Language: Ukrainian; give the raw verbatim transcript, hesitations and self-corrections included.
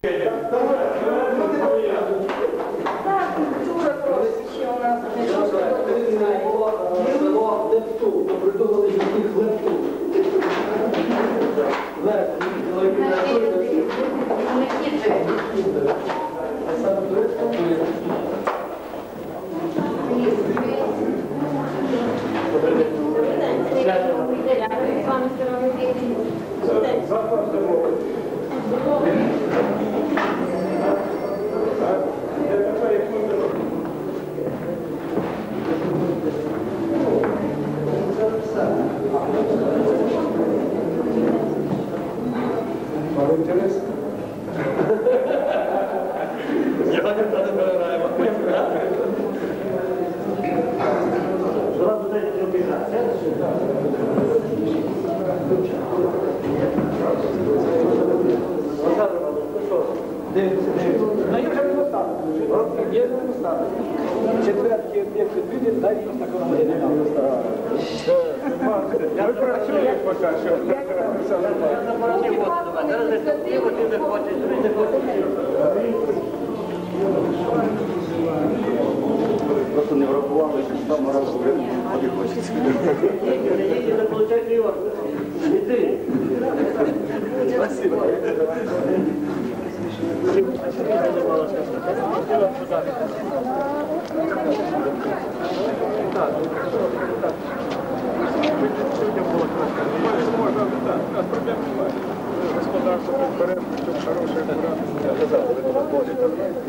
Четвертки объекты видят, да, есть такого материала. Я працюю пока що. Я на параді вот, зараз я ти вот не хочеш, ти не хочеш. Просто не врахували, що там раз не хочеться. Їдь, не получай криво. Іди. Спасибо. Господарство, предпорядок, хорошая, аккуратная.